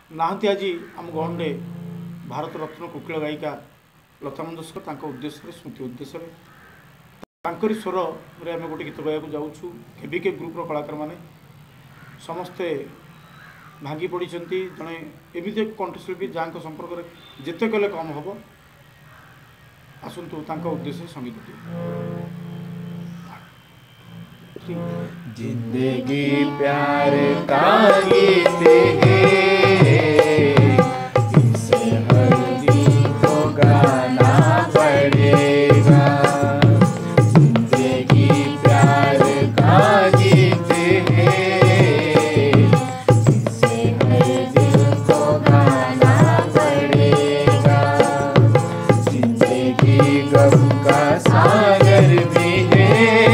नाहंती आज आम गहन भारत रत्न कोकिल गायिका लता मंगेशकर तांको उद्देश्य स्मृति उद्देश्य तांकरी स्वर रे आम गोटे गीत गाया जाऊँ केबीके ग्रुपर कलाकार माने समस्ते भांगी पड़ी जड़े एमती एक कंठशिल्पी जहाँ संपर्क में जिते कले कम हम आसतु उद्देश्य संगीत जिंदगी प्यार का गीत है, इसे हर दिल को गाना पड़ेगा। जिंदगी प्यार का गीत है, इसे हर दिल को गाना पड़ेगा। जिंदगी गम का सागर भी है,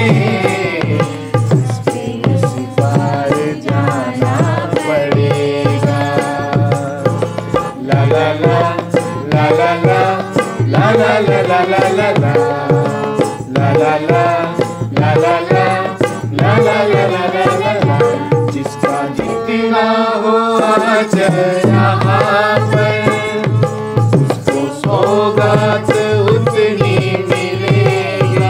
जिसका जितना हो आज यहाँ पर उसको सौगात उतनी मिलेगी।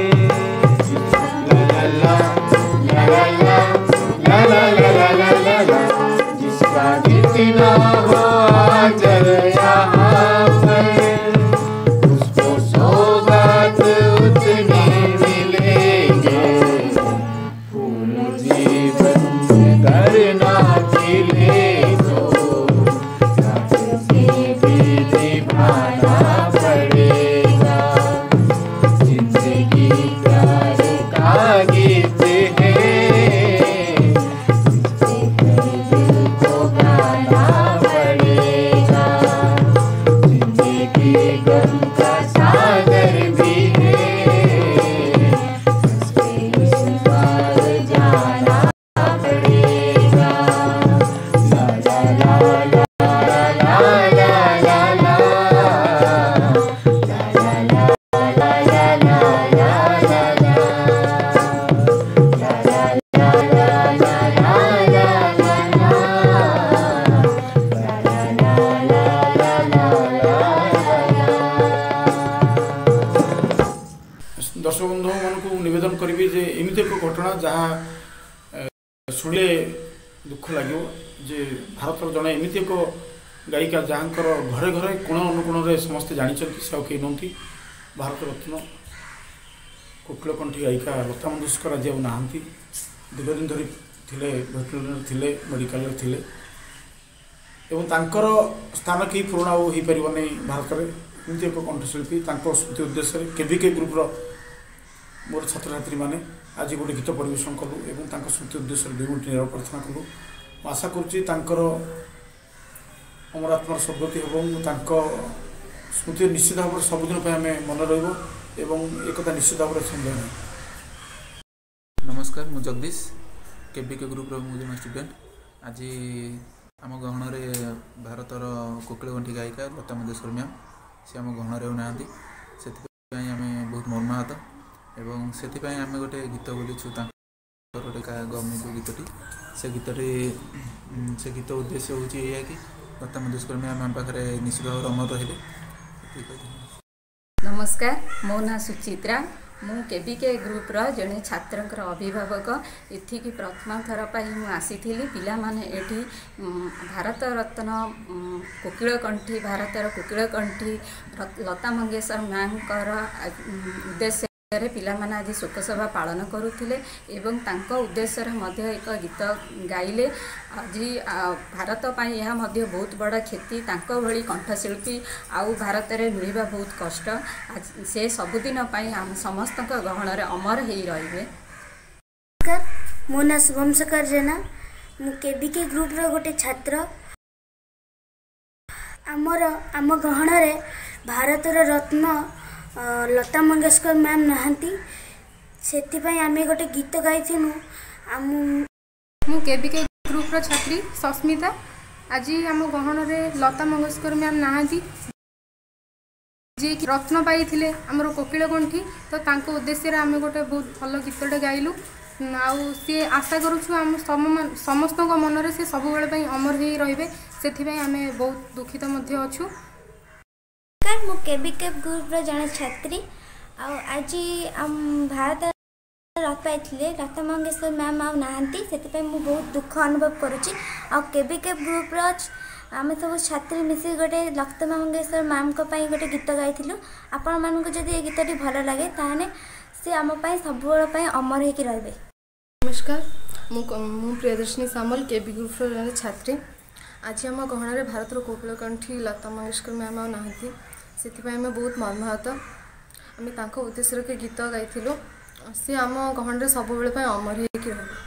जिसका जितना हो आज यहाँ पर उसको सौगात उतनी मिलेगी। फूल जीवन में करना खिले तो से भी निभाना पड़ेगा। जिंदगी प्यार का गीत है, दिल को गाना पड़ेगा। जिंदगी गम का सागर भी है, इस पार जाना पड़ेगा। ला ला ला दर्शक बंधु मान नवेदन करी जे एमती एक घटना जहाँ शुणे दुख लगे जे भारत जड़े एमती एक गायिका जहाँ घरे घरे कोण अनुकोण समस्ते जानते से कई नौती भारत रत्न कोकिल कंठी गायिका लता मंगेशकर आज ना दीर्घ दिन धरी थे वेटरनरी मेडिकल थे स्थान कहीं पूरण हो पार नहीं भारत में एमती एक कंठशिल्पी स्मृति उद्देश्य केबीके ग्रुपर मोर छात्र छात्री मैंने आज गोटे गीत परिवेशन कलु और स्मृति उद्देश्य दुईटी निरव प्रार्थना कलु। आशा कर अमरात्मार सद्गति हो स्मृति निश्चित भाव सबुदिन आम मन रहा निश्चित भाव संदेह नहीं। नमस्कार मु जगदीश केबीके ग्रुपर मुझे स्टूडेंट आज आम गहन भारतर कोकिल कंठी गायिका लता मंगेशकर मैम सी आम गहन ना से आम बहुत मर्माहत एवं से आम गोटे गीत बोलीचु गोटे गमी जो गीतटी से गीत उद्देश्य हूँ कि लता मंगेशकर मैम आम पाखे निश्चित भाव अमर रही। नमस्कार मो ना सुचित्रा मु केबीके ग्रुपर जड़े छात्र अभिभावक एथि प्रथम थर पर आसी पिला माने एठी भारत रत्न कोकिल कंठी भारतर कोकिल कंठी लता मंगेशकर मैम उद्देश्य पिला माने आज शोकसभा पालन करुथिले एवं तांको उद्देश्य एक गीत गाइले। आज भारत पाई यह मध्य बहुत बड़ा क्षति तांको भली कंठशिल्पी आउ भारत में मिलवा बहुत कष्ट। आज से सबुदिन आम समस्त गहन अमर हो रही। मो ना शुभम शेखर जेना मु केबीके ग्रुपर गोटे छात्र आम गहन भारतर रत्न लता मंगेशकर मैम नहांती से आम गोटे गीत गाई मु केबीके ग्रुपर छात्री सस्मिता आज आम गहन लता मंगेशकर मैम नहांती जी रत्न पाई आमर कोकिल कंठी तो उद्देश्य आम गोटे बहुत भल गीतटे गाइलु आउ सी आशा करुछु आम समस्त मनरे से सब बेले पई अमर ही रहिबे सेथिबाई आमे बहुत दुखित मध्य अछु। मु केबीके ग्रुप रो जने छात्री आज भारत रथ पाई लता मंगेशकर मैम आ नहांती से मु बहुत दुख अनुभव करुच्ची। केबीके ग्रुप रो आम सब छात्री मिसी गोटे लता मंगेशकर मैम को पाई गोटे गीत गाइलु। आपण मानक जदि ये गीतटी भल लगे ताहने से आम सब बेले अमर होकर रहिबे। नमस्कार मु प्रियदर्शिनी सामल केबी ग्रुप रो जने छात्री। आज आम गहणार भारत कोकिलकंठी लता मंगेशकर मैम आ नहांती से बहुत मर्माहत। आम उद्देश्य के गीत गाइलु सी आम गहणार सब बेले अमर होकर रहिबे।